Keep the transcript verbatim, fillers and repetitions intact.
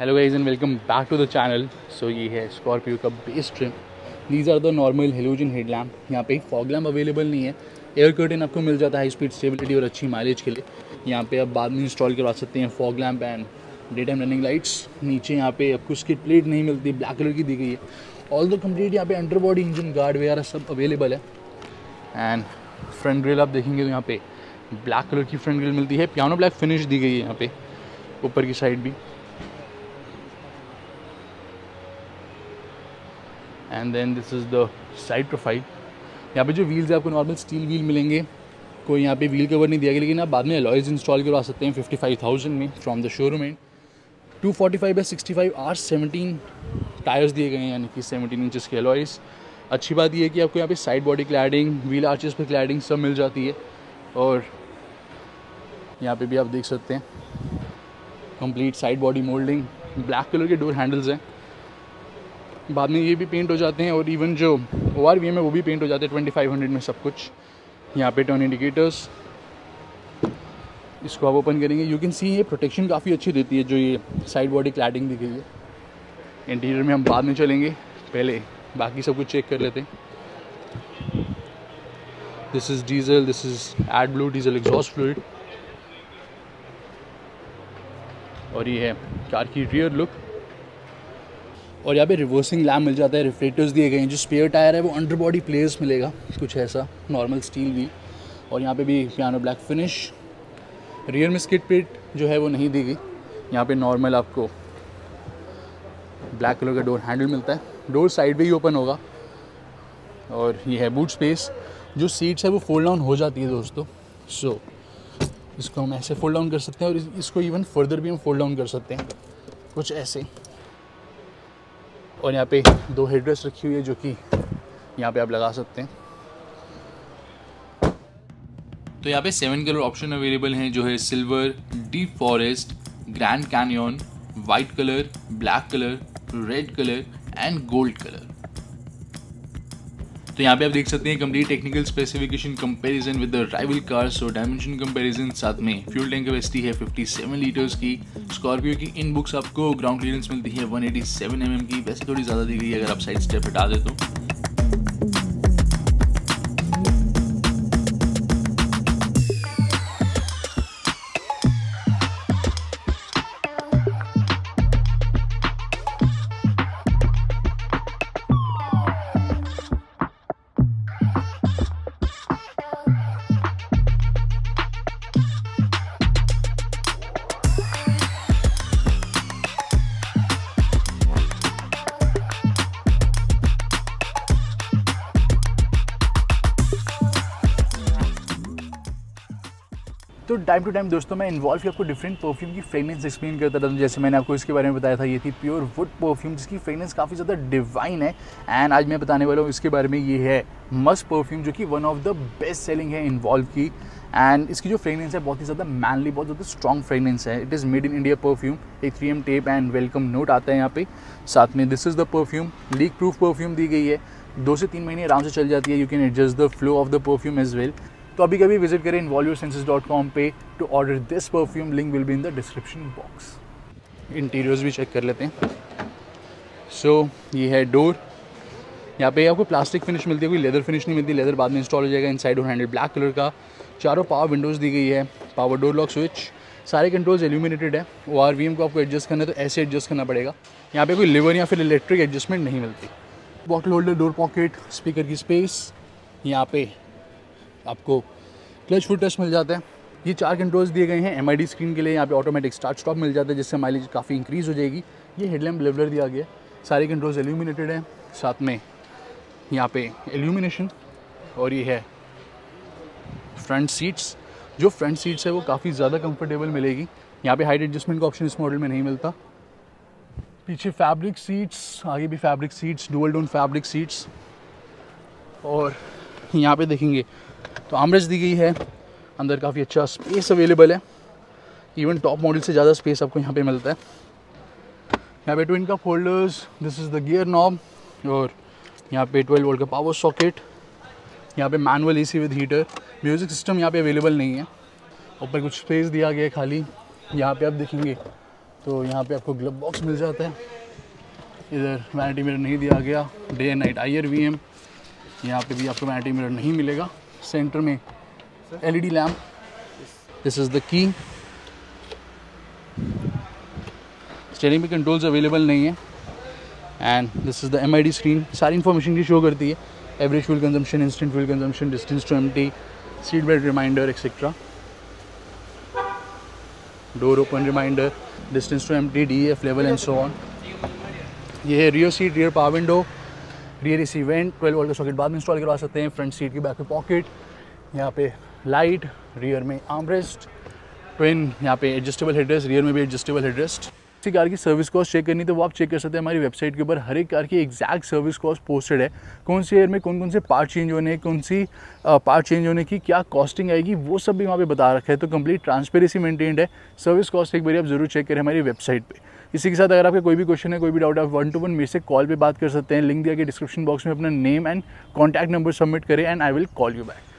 Hello guys and welcome back to the channel. So ये है Scorpio का base trim. These are the normal halogen headlamp. यहाँ पे fog lamp available नहीं है। एयर कर्टन आपको मिल जाता है हाई स्पीड स्टेबिलिटी और अच्छी माइलेज के लिए। यहाँ पे आप बाद में इंस्टॉल करवा सकते हैं fog lamp and day time running lights. नीचे यहाँ पे आपको स्किड प्लेट नहीं मिलती, ब्लैक कलर की दी गई है। ऑल द कंप्लीट यहाँ पे अंडर बॉडी इंजन गार्ड वगैरह सब अवेलेबल है। एंड फ्रंट ग्रिल आप देखेंगे तो यहाँ पे ब्लैक कलर की फ्रंट ग्रिल मिलती है। पियानो ब्लैक फिनिश दी गई है यहाँ पे ऊपर की साइड भी। And then this is the side profile. यहाँ पे जो व्हील्स है आपको नॉर्मल स्टील व्हील मिलेंगे, कोई यहाँ पे व्हील कवर नहीं दिया गया, लेकिन आप बाद में अलॉयज़ इंस्टॉल करवा सकते हैं फिफ्टी फाइव थाउजेंड में from the showroom end. Two forty five by sixty five R seventeen tyres दिए गए हैं, यानी कि सेवनटीन इंचज़ के अलॉयज़। अच्छी बात यह है कि आपको यहाँ पे side body cladding, wheel arches पर क्लैडिंग सब मिल जाती है। और यहाँ पे भी आप देख सकते हैं complete side body moulding, black colour के डोर हैंडल्स हैं। बाद में ये भी पेंट हो जाते हैं और इवन जो ओ आर वी एम है वो भी पेंट हो जाते हैं ट्वेंटी फाइव हंड्रेड में सब कुछ। यहाँ पे टर्न इंडिकेटर्स, इसको आप ओपन करेंगे यू कैन सी ये प्रोटेक्शन काफ़ी अच्छी देती है जो ये साइड बॉडी क्लैडिंग दी गई है। इंटीरियर में हम बाद में चलेंगे, पहले बाकी सब कुछ चेक कर लेते हैं। This is diesel, this is AdBlue diesel exhaust fluid. और ये है कार की रियर लुक। और यहाँ पे रिवर्सिंग लैम्प मिल जाता है, रिफ्लेक्टर्स दिए गए हैं। जो स्पेयर टायर है वो अंडर बॉडी प्लेस मिलेगा कुछ ऐसा, नॉर्मल स्टील व्हील। और यहाँ पे भी पियानो ब्लैक फिनिश। रियर में स्किड प्लेट जो है वो नहीं दी गई। यहाँ पे नॉर्मल आपको ब्लैक कलर का डोर हैंडल मिलता है। डोर साइड पे ही ओपन होगा। और ये है बूट स्पेस। जो सीट्स है वो फोल्ड डाउन हो जाती है दोस्तों। सो so, इसको हम ऐसे फोल्ड डाउन कर सकते हैं और इसको इवन फर्दर भी हम फोल्ड डाउन कर सकते हैं कुछ ऐसे। और यहाँ पे दो हेडरेस्ट रखी हुई है जो कि यहाँ पे आप लगा सकते हैं। तो यहाँ पे सेवन कलर ऑप्शन अवेलेबल हैं जो है silver, deep forest, grand canyon, white colour, black colour, red colour and gold colour. तो यहाँ पे आप देख सकते हैं complete technical specification comparison with the rival cars और डायमेंशन कंपैरिजन। साथ में फ्यूल टैंक कैपेसिटी है फिफ्टी सेवन लीटर्स की। स्कॉर्पियो की इन बुक्स आपको ग्राउंड क्लियरेंस मिलती है one eighty seven M M की, वैसे थोड़ी ज़्यादा दी गई है अगर आप साइड स्टेप हटा दे तो। तो टाइम टू टाइम दोस्तों मैं इन्वॉल्व की आपको डिफरेंट परफ्यूम की फ्रेगनेंस एक्सप्लेन करता था। जैसे मैंने आपको इसके बारे में बताया था, ये थी प्योर वुड परफ्यूम जिसकी फ्रेगनेंस काफ़ी ज़्यादा डिवाइन है। एंड आज मैं बताने वाला हूँ इसके बारे में, ये है मस्क परफ्यूम जो कि one of the best selling है इन्वॉल्व की। एंड इसकी जो फ्रेगनेंस है बहुत ही ज़्यादा मैनली, बहुत ज़्यादा स्ट्रॉन्ग फ्रेगनेंस है। It is made in India perfume. एक three M tape and welcome note आता है यहाँ पे साथ में। This is the perfume, leak proof perfume दी गई है। दो से तीन महीने आराम से चल जाती है। You can adjust the flow of the perfume as well. तो अभी कभी विजिट करें Involve your senses dot com पे to order this perfume. Link will be in the description box. Interiors भी चेक कर लेते हैं। सो so, ये है डोर। यहाँ पे आपको प्लास्टिक फिनिश मिलती है, कोई लेदर फिनिश नहीं मिलती। लेदर बाद में इंस्टॉल हो जाएगा। इनसाइड और हैंडल ब्लैक कलर का। चारों पावर विंडोज़ दी गई है, पावर डोर लॉक स्विच, सारे कंट्रोल्स एल्यूमिनेटेड है। ओ आर वी एम को आपको एडजस्ट करना है तो ऐसे एडजस्ट करना पड़ेगा। यहाँ पे कोई लिवर या फिर इलेक्ट्रिक एडजस्टमेंट नहीं मिलती। Bottle holder, door pocket, speaker की स्पेस। यहाँ पे आपको क्लच फुट टच मिल जाता है। ये चार कंट्रोल्स दिए गए हैं एम आई डी स्क्रीन के लिए। यहाँ पे ऑटोमेटिक स्टार्ट स्टॉप मिल जाता है जिससे माइलेज काफ़ी इंक्रीज़ हो जाएगी। ये हेडलैम्प लेवलर दिया गया है। सारे कंट्रोल्स एल्यूमिनेटेड हैं। साथ में यहाँ पे एल्यूमिनेशन। और ये है फ्रंट सीट्स। जो फ्रंट सीट्स है वो काफ़ी ज़्यादा कंफर्टेबल मिलेगी। यहाँ पे हाइट एडजस्टमेंट का ऑप्शन इस मॉडल में नहीं मिलता। पीछे फैब्रिक सीट्स, आगे भी fabric seats, dual tone fabric seats. और यहाँ पे देखेंगे तो आर्मरेस्ट दी गई है। अंदर काफ़ी अच्छा स्पेस अवेलेबल है। इवन टॉप मॉडल से ज़्यादा स्पेस आपको यहाँ पे मिलता है। यहाँ पे twin cup holders, this is the gear knob. और यहाँ पे ट्वेल्व वोल्ट का पावर सॉकेट। यहाँ पे manual AC with heater. Music system यहाँ पे अवेलेबल नहीं है। ऊपर कुछ स्पेस दिया गया है खाली। यहाँ पे आप देखेंगे तो यहाँ पे आपको ग्लब बॉक्स मिल जाता है। इधर वैनिटी मिरर नहीं दिया गया, day and night I R V M, यहाँ पे भी आपको वैनिटी मिरर नहीं मिलेगा। सेंटर में L E D lamp, this is the key. Steering पे कंट्रोल्स अवेलेबल नहीं है and this is the M I D screen, सारी इन्फॉर्मेशन की शो करती है, average fuel consumption, instant fuel consumption, distance to empty, seat belt reminder etcetera, door open reminder, distance to empty, D F level and so on. ये है rear seat, rear power window, rear A C vent, twelve volt का socket बाद में install करवा सकते हैं। Front seat की back में पॉकेट, यहाँ पे लाइट, रियर में आर्मरेस्ट, ट्विन यहाँ पे एडजस्टेबल हेडरेस्ट, रियर में भी एडजस्टेबल हेडरेस्ट। किसी कार की सर्विस कॉस्ट चेक करनी तो वो आप चेक कर सकते हैं हमारी वेबसाइट के ऊपर। हर एक कार की एग्जैक्ट सर्विस कॉस्ट पोस्टेड है, कौन सी ईयर में कौन कौन से पार्ट चेंज होने, कौन सी पार्ट चेंज होने की क्या कॉस्टिंग आएगी, वो सब भी वहाँ पे बता रखा है। तो कंप्लीट ट्रांसपेरेंसी मेंटेन्ड है। सर्विस कॉस्ट एक बार आप जरूर चेक करें हमारी वेबसाइट पे। इसी के साथ अगर आपका कोई भी क्वेश्चन है, कोई भी डाउट है, आप वन टू वन मेरे से कॉल पे बात कर सकते हैं। लिंक दिया गया डिस्क्रिप्शन बॉक्स में, अपना name and contact number submit करें and I will call you back.